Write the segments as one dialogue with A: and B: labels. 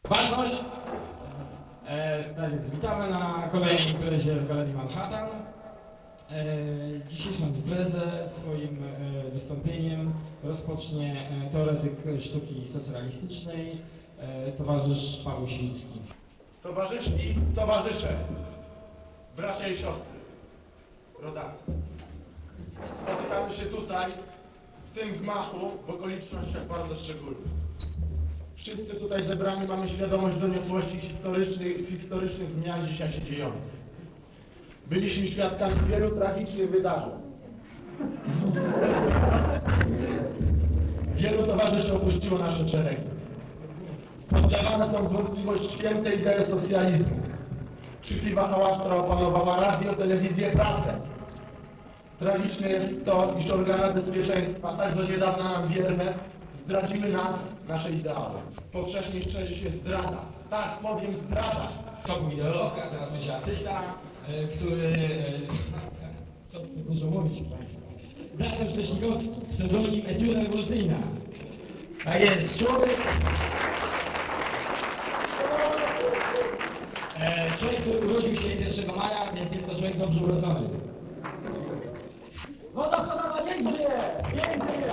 A: Ważność! Tak więc witamy na kolejnej imprezie w Galerii Manhattan. Dzisiejszą imprezę swoim wystąpieniem rozpocznie teoretyk sztuki socrealistycznej, towarzysz Paweł Siwicki.
B: Towarzyszki, towarzysze, bracia i siostry, rodacy. Spotykamy się tutaj, w tym gmachu, w okolicznościach bardzo szczególnych. Wszyscy tutaj zebrani mamy świadomość doniosłości historycznych zmian dzisiaj się dziejących. Byliśmy świadkami wielu tragicznych wydarzeń. Wielu towarzyszy opuściło nasze szeregi. Poddawane są w wątpliwość święte idee socjalizmu. Krzykliwa hałastra opanowała radio, telewizję, prasę. Tragiczne jest to, iż organy bezpieczeństwa, tak do niedawna nam wierne, zdradziły nas, nasze ideały. Powszechnie szerzy się zdrada. Tak, powiem zdrada.
A: To był ideolog, a teraz będzie artysta, który... Co dużo mówić Państwu? Dariusz Leśnikowski, pseudonim Etiuda Rewolucyjna. Tak jest, człowiek... Człowiek, który urodził się 1 maja, więc jest to człowiek dobrze urodzony. Woda sodowa niech żyje! Niech żyje!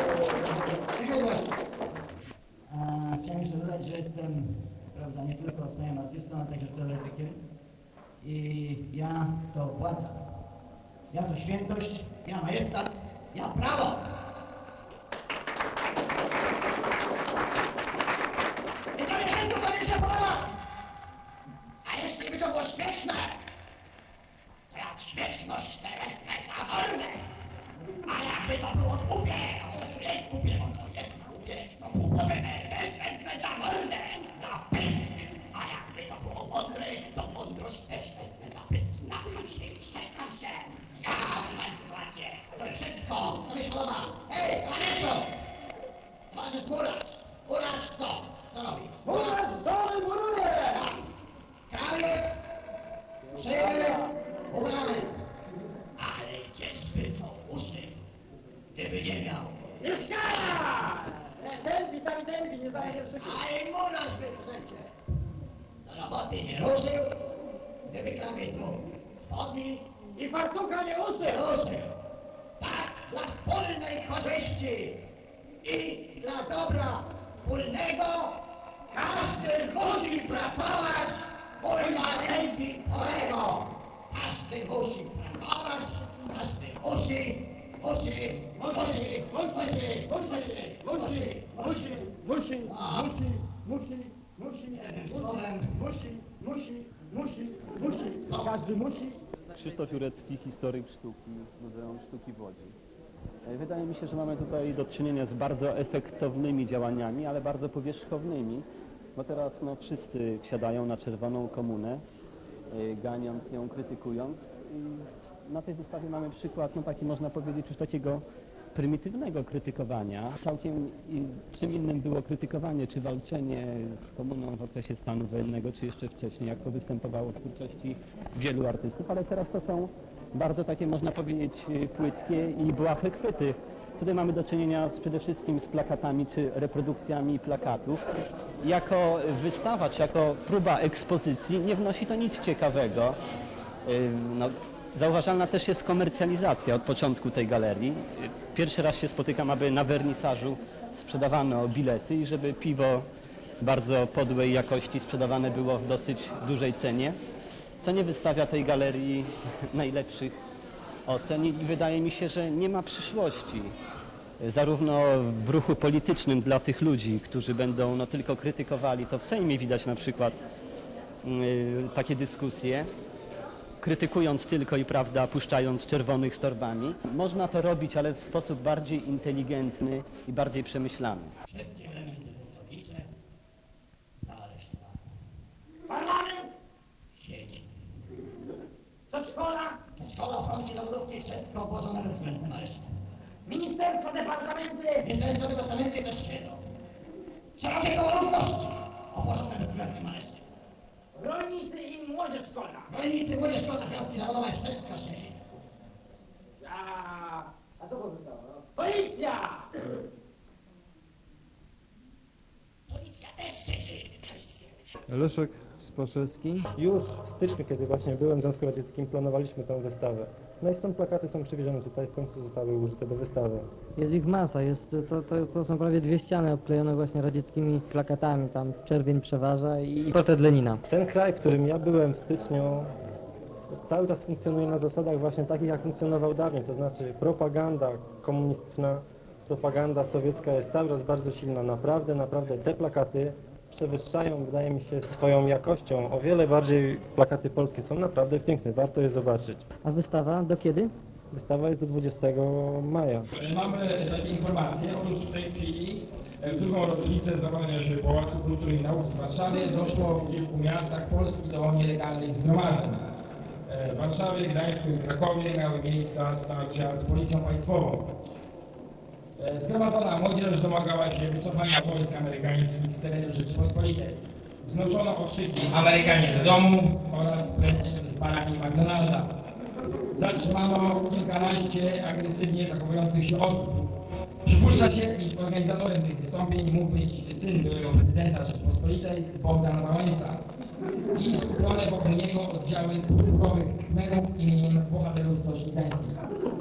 C: Chciałem jeszcze dodać, że jestem, prawda, nie tylko swoim artystą, ale także teoretykiem. I ja to władza, ja to świętość, ja majestat, ja prawo! I to nie wszystko, co mi się podoba! A jeśli by to było śmieszne, to ja śmieszność tę wezmę za mordę! A jakby to było głupie, jest głupie, bo to jest głupie, to głupie też wezmę za mordę, za pysk! A jakby to było mądre, to mądrość też wezmę za pysk. Nacham się i śmiecham się! Ja mam sytuację, to wszystko, co mi się podoba! Hej, Kanieczo! Towarzysz Muracz! Muracz co? Co robi?
A: Muracz domy muruje!
C: Krawiec! Szyjemy! Ubrany! Ale gdzieś by co uszy, gdyby nie miał.
A: Mieszkania! Tępi, sami tępi, nie znamy pierwszych.
C: A i murarz by przecie do roboty nie ruszył, gdyby krawiec mu spodni
A: I fartucha nie uszy!
C: nie ruszył. Tak, dla wspólnej korzyści i dla dobra wspólnego każdy musi pracować mój maleńki kolego. Każdy musi pracować, każdy musi.
A: Każdy musi.
D: Krzysztof Jurecki, historyk sztuki, Muzeum Sztuki w Łodzi. Wydaje mi się, że mamy tutaj do czynienia z bardzo efektownymi działaniami, ale bardzo powierzchownymi, bo teraz wszyscy wsiadają na czerwoną komunę, ganiąc ją, krytykując. I na tej wystawie mamy przykład, taki można powiedzieć, już takiego prymitywnego krytykowania. Całkiem czym innym było krytykowanie, czy walczenie z komuną w okresie stanu wojennego, czy jeszcze wcześniej, jak to występowało w twórczości wielu artystów, ale teraz to są bardzo takie, można powiedzieć, płytkie i błahe chwyty. Tutaj mamy do czynienia przede wszystkim z plakatami, czy reprodukcjami plakatów. Jako wystawa, czy jako próba ekspozycji nie wnosi to nic ciekawego. Zauważalna też jest komercjalizacja od początku tej galerii. Pierwszy raz się spotykam, aby na wernisażu sprzedawano bilety i żeby piwo bardzo podłej jakości sprzedawane było w dosyć dużej cenie, co nie wystawia tej galerii najlepszych ocen i wydaje mi się, że nie ma przyszłości. Zarówno w ruchu politycznym dla tych ludzi, którzy będą tylko krytykowali, to w Sejmie widać na przykład takie dyskusje, krytykując tylko i prawda, puszczając czerwonych z torbami. Można to robić, ale w sposób bardziej inteligentny i bardziej przemyślany.
C: Wszystkie elementy budownicze zaaresztowane.
A: Parlament!
C: Siedzi.
A: Przedszkola!
C: Szkoła fronci dowodówki, wszystko obłożone bezwzględnym aresztem.
A: Ministerstwo, departamenty!
C: Ministerstwo departamenty też siedzą. Szerokiego warunkości obłożone bezwzględnym aresztem.
A: Rolnicy i młodzież szkolna!
C: Rolnicy, młodzież szkolna, związki zawodowe, wszystko siedzi.
A: A co pozostało? Policja!
C: Policja też siedzi. Wszyscy
E: Leszek Spaszewski.
F: Już w styczniu, kiedy właśnie byłem w Związku Radzieckim, planowaliśmy tę wystawę. No i stąd plakaty są przywiezione tutaj, w końcu zostały użyte do wystawy.
G: Jest ich masa, to są prawie 2 ściany obklejone właśnie radzieckimi plakatami, tam czerwień przeważa i portret Lenina.
F: Ten kraj, w którym ja byłem w styczniu, cały czas funkcjonuje na zasadach właśnie takich, jak funkcjonował dawniej, to znaczy propaganda komunistyczna, propaganda sowiecka jest cały czas bardzo silna. Naprawdę te plakaty przewyższają, wydaje mi się, swoją jakością. O wiele bardziej plakaty polskie są naprawdę piękne, warto je zobaczyć.
G: A wystawa do kiedy?
F: Wystawa jest do 20 maja.
A: Mamy takie informacje, otóż w tej chwili w drugą rocznicę zawalenia się Pałacu Kultury i Nauki w Warszawie doszło w kilku miastach Polski do nielegalnych zgromadzeń. W Warszawie, Gdańsku i Krakowie miały miejsca starcia z Policją Państwową. Zgromadzona młodzież domagała się wycofania wojsk amerykańskich z terenu Rzeczypospolitej. Wznoszono okrzyki "Amerykanie do domu" oraz precz z barami McDonalda. Zatrzymano kilkanaście agresywnie zachowujących się osób. Przypuszcza się, iż organizatorem tych wystąpień mógł być syn byłego prezydenta Rzeczypospolitej Bogdan Wałęsa i skupione wokół niego oddziały kulturowych Khmerów imieniem bohaterów Stoczni Gdańskich.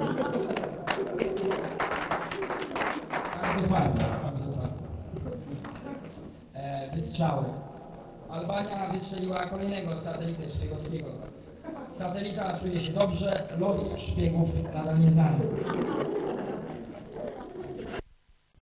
A: Bardzo ładnie. Wystrzały. Albania wystrzeliła kolejnego satelitę szpiegowskiego. Satelita czuje się dobrze, los szpiegów nadal nieznany.